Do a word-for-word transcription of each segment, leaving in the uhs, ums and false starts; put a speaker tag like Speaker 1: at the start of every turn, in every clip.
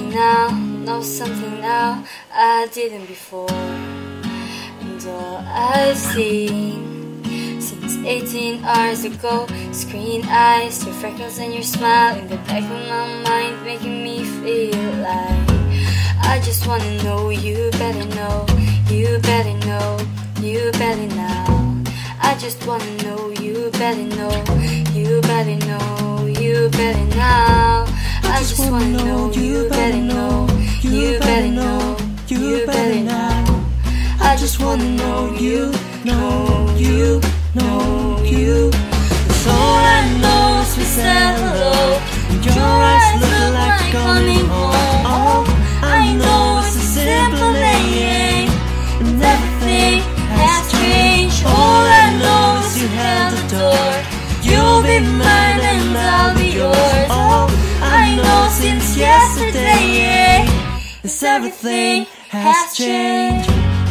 Speaker 1: something now, know something now I didn't before. And all I've seen since eighteen hours ago, screen eyes, your freckles and your smile in the back of my mind, making me feel like I just wanna know you better know, you better know, you better now. I just wanna know you better know, you better know, you better now. I just wanna know you better know, you better know, you better now. I just wanna know you, know you, know you. Cause all I know is we said hello, and your eyes look like coming home. All I know is a simple day, and everything has changed. All I know is you held the door, you'll be mine and I'll be yours. All I know since yesterday is everything has changed.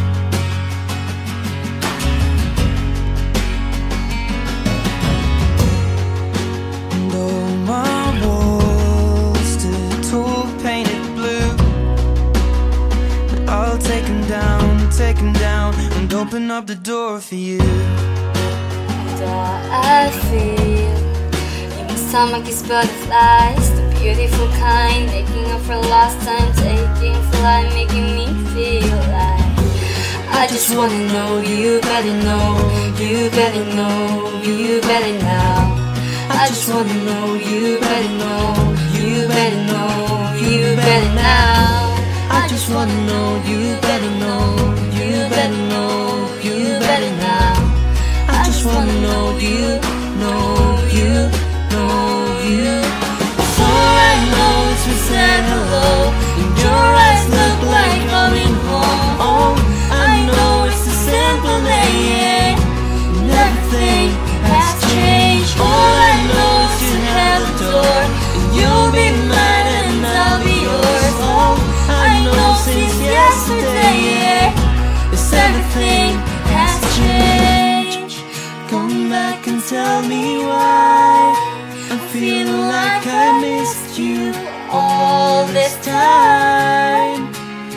Speaker 2: And all my walls stood tall, painted blue, but I'll take them down, take them down, and open up the door for you.
Speaker 1: And all I feel in my stomach is butterflies, the beautiful kind, making up for lost time, taking flight, making me feel like I just wanna know you better know, you better know, you better now. I just wanna know you better know, you better know, you better now. I just wanna know you better know, you better know, you better now. I just wanna know you, know you, know you. So all I know is we said hello, and your eyes look like coming home. All I know is a simple day, and everything has changed. All I know is you have the door, and you'll be mine and I'll be yours. All I know since yesterday is everything has changed.
Speaker 2: Come back and tell me why I'm feeling like I missed you all this time.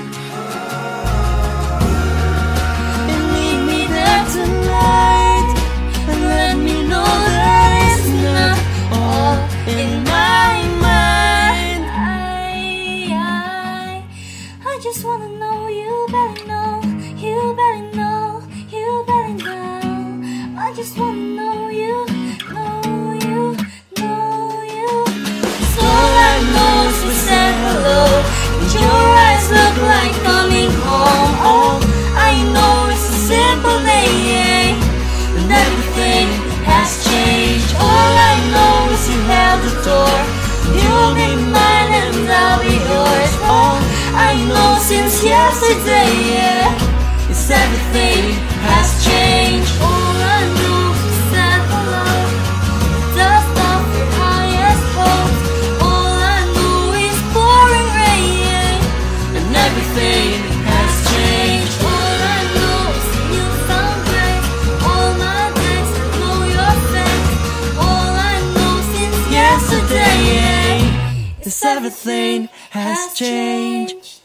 Speaker 2: And meet me there tonight, and let me know that it's not all in my mind.
Speaker 1: I, I, I just wanna know you better know, you better know, you better know. I just wanna know you, know you, know you. So all I know is we said hello, and your eyes look like coming home. All I know is a simple day, and everything has changed. All I know is you held the door, you'll be mine and I'll be yours. All I know since yesterday is everything has changed. All I know is said hello, dust off your highest hopes. All I know is pouring rain, and everything has changed. All I know is you sound great, all my days I know your face. All I know since yesterday
Speaker 2: Yes, everything has changed.